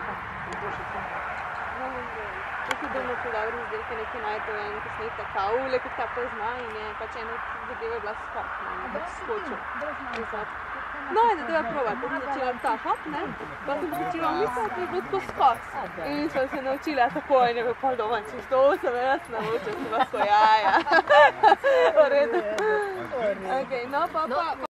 Neki delno ful dobri izdelki, neki najte v eni kasnete kaule, kot ta pozna in je pač ena zadeva bila skok, ne, skočil. No, je zadeva probati, pa sem začela tahati, ne, pa sem začela misliti, da je bilo tako skok. In sem se naučila tako in je bilo pol doma, čez to sem jaz naučila, sem vas ko jaja. V redu. Ok, no pa